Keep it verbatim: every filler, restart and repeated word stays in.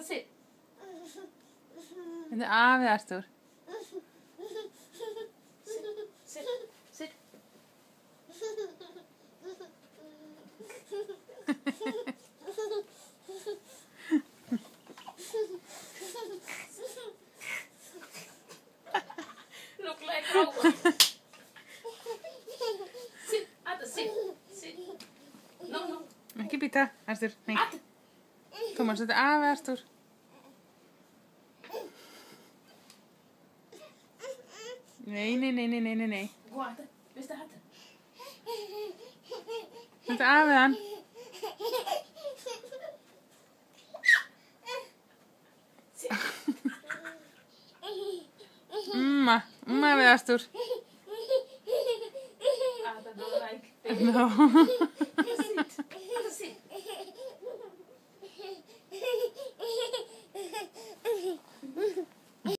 sit. Þetta er afi Arthur. Sit, sit. Look like Rowan. Sit, Arthur, sit, sit. No, no. Ekki býta, Arthur. Nei. Arthur. Thomas, þetta er afi Arthur. Nei, nei, nei, nei, nei, nei, nei. Gå, Arthur. Visst är Arthur? Þetta er afi hann. Sit. Umma, umma afi Arthur. Arthur don't like. No.